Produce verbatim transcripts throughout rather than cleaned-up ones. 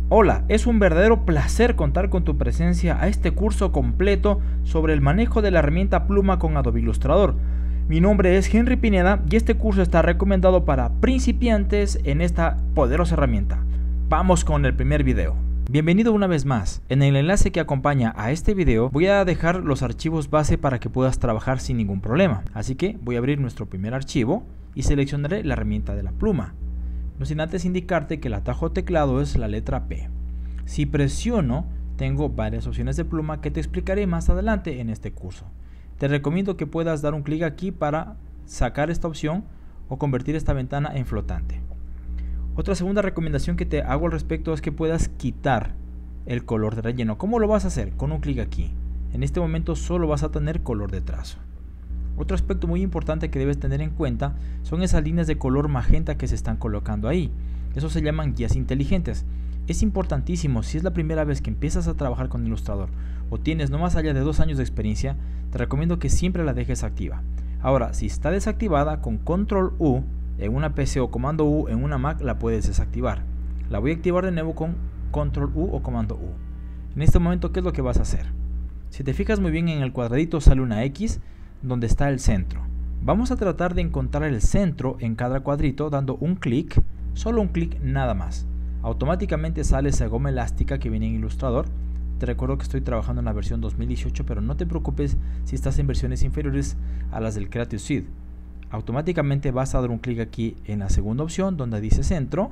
Hola, es un verdadero placer contar con tu presencia a este curso completo sobre el manejo de la herramienta Pluma con Adobe Illustrator. Mi nombre es Henry Pineda y este curso está recomendado para principiantes en esta poderosa herramienta. Vamos con el primer video. Bienvenido una vez más. En el enlace que acompaña a este video voy a dejar los archivos base para que puedas trabajar sin ningún problema. Así que voy a abrir nuestro primer archivo y seleccionaré la herramienta de la pluma. No sin antes indicarte que el atajo teclado es la letra P. Si presiono, tengo varias opciones de pluma que te explicaré más adelante en este curso. Te recomiendo que puedas dar un clic aquí para sacar esta opción o convertir esta ventana en flotante. Otra segunda recomendación que te hago al respecto es que puedas quitar el color de relleno. ¿Cómo lo vas a hacer? Con un clic aquí. En este momento solo vas a tener color de trazo. Otro aspecto muy importante que debes tener en cuenta son esas líneas de color magenta que se están colocando ahí. Eso se llaman guías inteligentes. Es importantísimo, si es la primera vez que empiezas a trabajar con Illustrator o tienes no más allá de dos años de experiencia, te recomiendo que siempre la dejes activa. Ahora, si está desactivada, con control U en una P C o comando U en una Mac la puedes desactivar. La voy a activar de nuevo con control U o comando U. En este momento, ¿qué es lo que vas a hacer? Si te fijas muy bien, en el cuadradito sale una X donde está el centro. Vamos a tratar de encontrar el centro en cada cuadrito dando un clic, solo un clic nada más. Automáticamente sale esa goma elástica que viene en Illustrator. Te recuerdo que estoy trabajando en la versión dos mil dieciocho, pero no te preocupes si estás en versiones inferiores a las del Creative Suite. Automáticamente vas a dar un clic aquí en la segunda opción donde dice centro,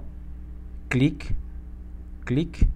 clic, clic,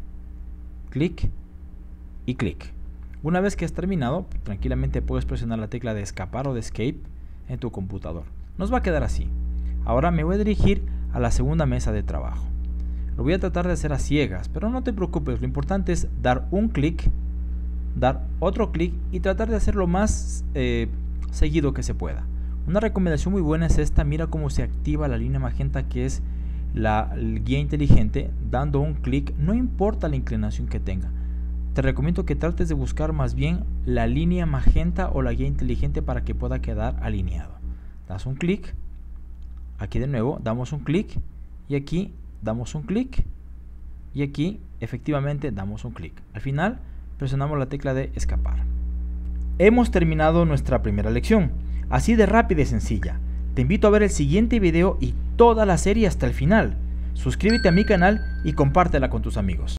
clic y clic. Una vez que has terminado, tranquilamente puedes presionar la tecla de escapar o de escape en tu computador. Nos va a quedar así. Ahora me voy a dirigir a la segunda mesa de trabajo. Lo voy a tratar de hacer a ciegas, pero no te preocupes, lo importante es dar un clic, dar otro clic y tratar de hacerlo más eh, seguido que se pueda. Una recomendación muy buena es esta, mira cómo se activa la línea magenta que es la guía inteligente, dando un clic, no importa la inclinación que tenga. Te recomiendo que trates de buscar más bien la línea magenta o la guía inteligente para que pueda quedar alineado. Das un clic, aquí de nuevo damos un clic y aquí damos un clic y aquí efectivamente damos un clic. Al final presionamos la tecla de escapar. Hemos terminado nuestra primera lección, así de rápida y sencilla. Te invito a ver el siguiente video y toda la serie hasta el final. Suscríbete a mi canal y compártela con tus amigos.